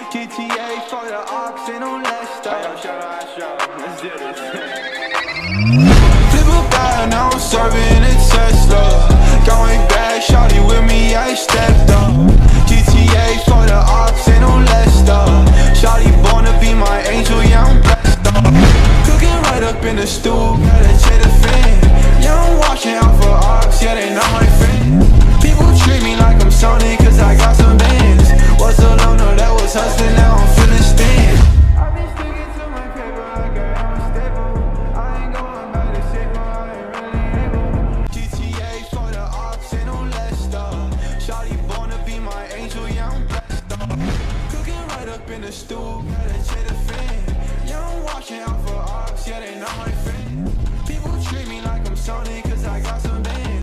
GTA for the ops, ain't no less though. Let's do this. Flip a bag, now I'm serving a Tesla. Going back, shawty with me, I stepped up. GTA for the ops, ain't no less though. Shawty born to be my angel, yeah, I'm blessed up. Cooking right up in the stool, gotta check the fan. Yeah, I'm watching out for ops, yeah, they not my friend. People treat me like I'm Sony, cause I got some bands. Was alone, no, that was hustling, now I'm feeling stand. I've been sticking to my paper like I am a staple. I ain't going back to shape, I ain't really able. GTA for the ops, ain't no less though. Shawty born to be my angel, yeah, I'm blessed though. Cooking right up in the stool, gotta check the fan. Yeah, I'm watching out for ops, yeah, they not my friend. People treat me like I'm Sonic.